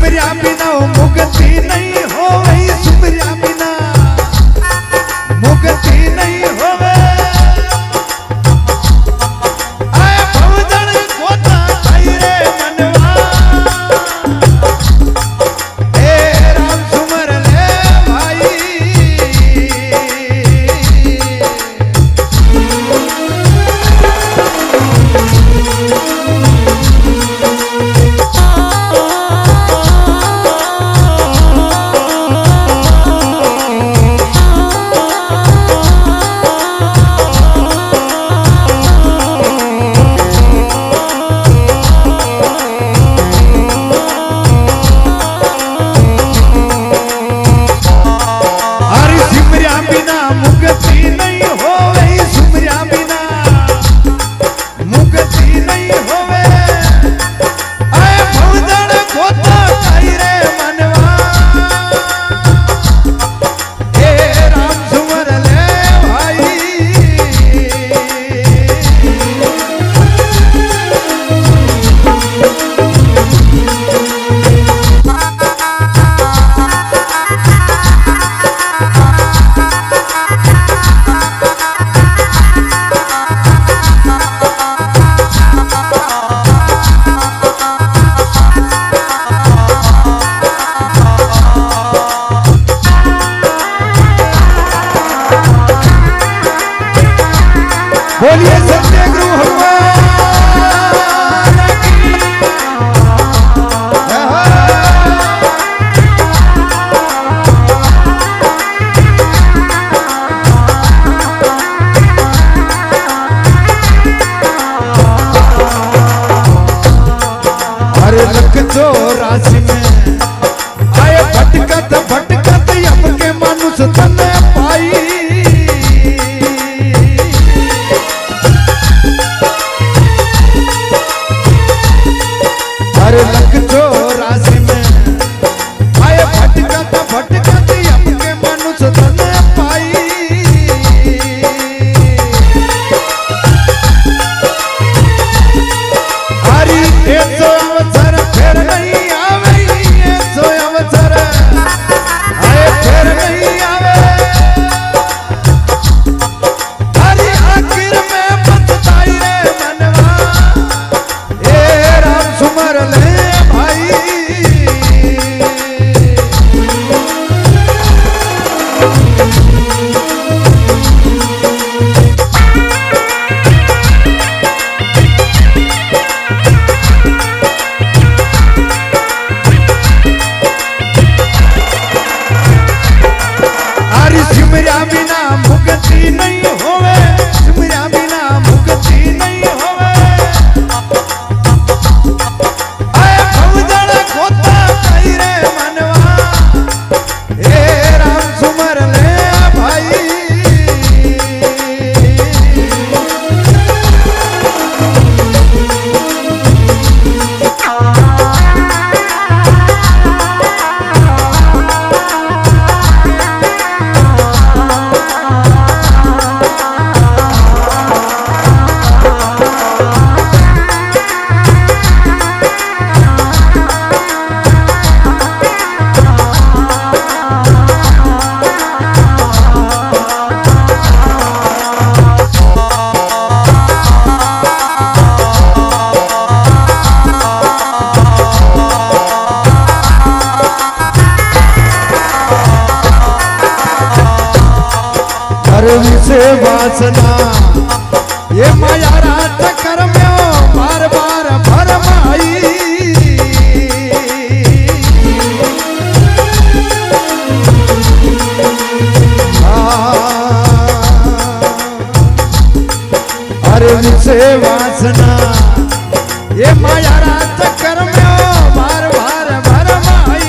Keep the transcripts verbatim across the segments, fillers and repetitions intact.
सिमरिया बिना मुक्ति नहीं होवे, सिमरिया बिना मुक्ति नहीं होवे। आए भवदड़ कोता आई रे मनवा, ए राम सुमर ले भाई। बोलिए सत्य गुरु भगवान की। अरे लख चौरासी में आए भटकत भटकत अब के मानुष तन पाई। अरे लख चौरासी में आए भटकत भटकत अब के मनुष्य तन पाई। हरी ऐसो अवसर फिर नहीं आवे, ऐसो अवसर आए फिर नहीं आवे। हरी आखिर में पछताई रे मनवा, ए राम सुमर ले सिमरिया बिना मुक्ति नहीं होवे, सिमरिया बिना मुक्ति नहीं होवे। आए भवदड़ कोता आई रे मनवा, ए राम सुमर ले भाई। से वासना ये माया रात कर में बार बार भरमाई। अरे से वासना ये माया रात कर में बार बार भरमाई।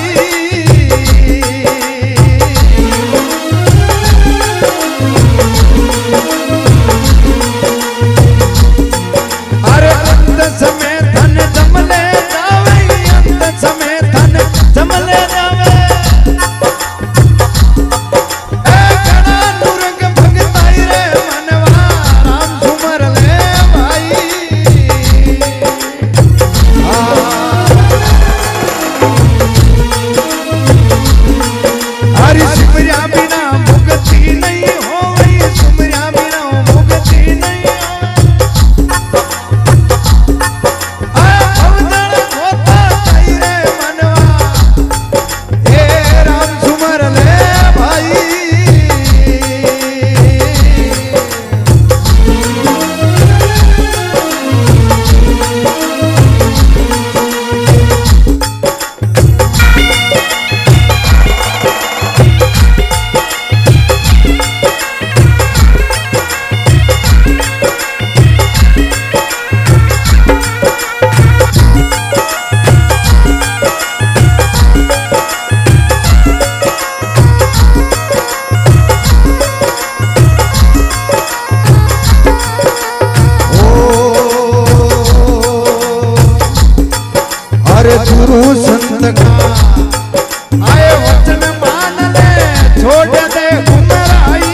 संत का आए वचन मान ले छोड़ दे गुमराई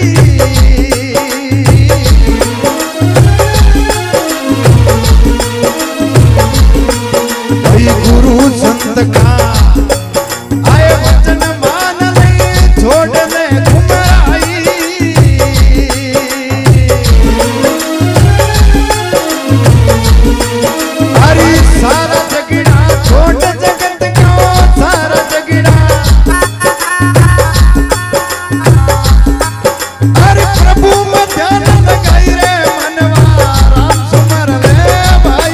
भाई गुरु संत का आए वचन मान ले छोड़ दे गुमराई हरी सारा जगड़ा छोड़ जगत को सारा जगड़ा हरे प्रभु में ध्यान लगाई रे मनवा राम सुमर ले भाई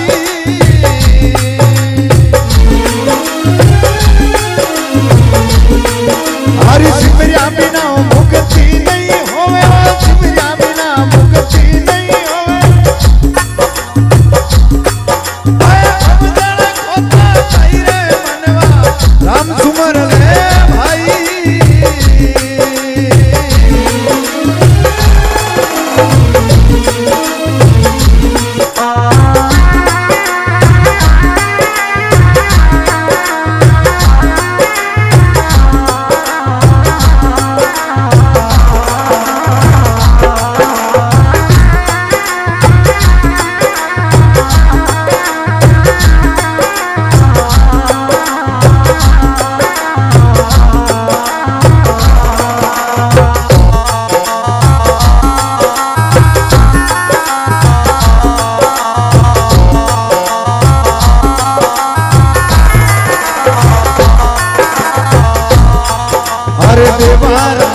हरि सिमरिया बिना मुक्ति नहीं होवे सिमरिया बिना मुक्ति नहीं होवे राम सुमर ले भाई हरे देवार